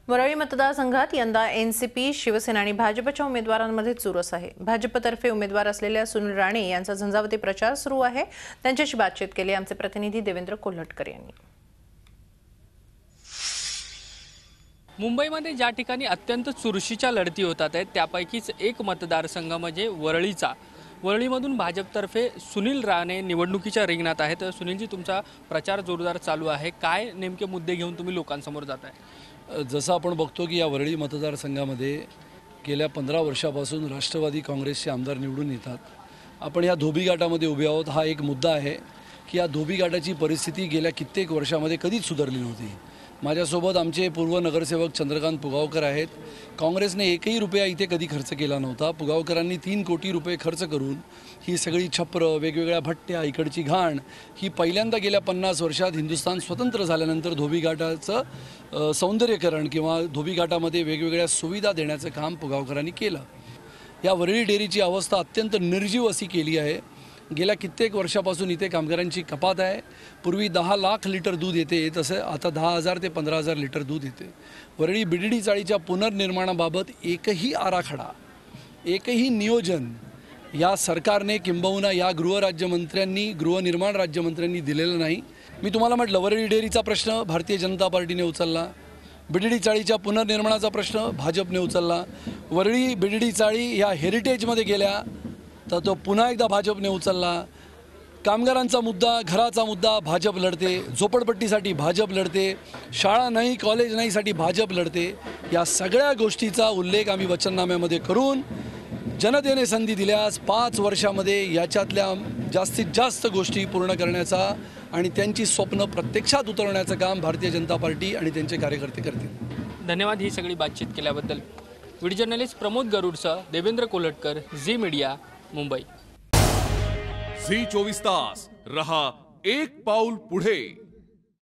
वरळी मतदारसंघात यंदा एनसीपी, शिवसेना आणि भाजपच्या उमेदवारांमध्ये चुरस आहे। भाजपतर्फे उमेदवार असलेल्या सुनील राणे यांचा झंझावाती प्रचार सुरू आहे। त्यांच्याशी बातचीत केली आमचे प्रतिनिधी देवेंद्र कोल्हटकर यांनी। मुंबईमध्ये ज्या ठिकाणी अत्यंत चुरशीच्या लढती होतात त्यापैकीच एक मतदारसंघ म्हणजे वरळीचा। वरळीमधून भाजपतर्फे सुनील राणे निवडणुकीच्या रिंगणात आहेत। सुनीलजी, तुमचा प्रचार जोरदार चालू आहे, काय नेमके मुद्दे घेऊन तुम्ही लोकांसमोर जात आहे? जसं आपण बघतो की या वरळी मतदारसंघामध्ये गेल्या 15 वर्षापासून राष्ट्रवादी काँग्रेसचे आमदार निवडून येतात। आपण या धोबीघाटामध्ये उभे आहोत। हा एक मुद्दा आहे की या धोबीघाटाची परिस्थिती गेल्या कित्येक वर्षामध्ये कधीच सुधारली नव्हती। माझ्यासोबत आमचे पूर्व नगरसेवक चंद्रकांत पुगावकर आहेत। काँग्रेसने एकही रुपया इथे कधी खर्च केला नव्हता। पुगावकरांनी 3 कोटी रुपये खर्च करून ही सगळी छप्र, वेगवेगळ्या भट्ट्या, इकडची घाण ही पहिल्यांदा गेल्या 50 वर्षात हिंदुस्थान स्वतंत्र झाल्यानंतर धोबीघाटाचं सौंदर्यीकरण किंवा धोबीघाटामध्ये वेगवेगळ्या सुविधा देण्याचं काम पुगावकरांनी केलं। या वरळी डेअरीची अवस्था अत्यंत निर्जीव अशी केली आहे। गेल्या कित्येक वर्षापासून इथे कामगारांची कपात आहे। पूर्वी 10 लाख लिटर दूध येते, तसं आता 10,000 ते 15,000 लिटर दूध येते। वरळी बीडीडी चाळीच्या पुनर्निर्माणाबाबत एकही आराखडा, एकही नियोजन या सरकारने किंबहुना या गृहनिर्माण राज्यमंत्र्यांनी दिलेलं नाही। मी तुम्हाला म्हटलं, वरळी डेअरीचा प्रश्न भारतीय जनता पार्टीने उचलला, बीडीडी चाळीच्या पुनर्निर्माणाचा प्रश्न भाजपने उचलला, वरळी बीडीडी चाळी ह्या हेरिटेजमध्ये गेल्या तर तो पुन्हा एकदा भाजपने उचलला। कामगारांचा मुद्दा, घराचा मुद्दा भाजप लढते, झोपडपट्टीसाठी भाजप लढते, शाळा नाही कॉलेज नाहीसाठी भाजप लढते। या सगळ्या गोष्टीचा उल्लेख आम्ही वचननाम्यामध्ये करून जनतेने संधी दिल्यास 5 वर्षामध्ये याच्यातल्या जास्तीत जास्त गोष्टी पूर्ण करण्याचा आणि त्यांची स्वप्न प्रत्यक्षात उतरवण्याचं काम भारतीय जनता पार्टी आणि त्यांचे कार्यकर्ते करतील। धन्यवाद ही सगळी बातचीत केल्याबद्दल। व्हिडिओ जर्नलिस्ट प्रमोद गरुडसह Devendra Kolhatkar, Zee media, Mumbai. Zee 24 तास रहा एक पाऊल पुढे।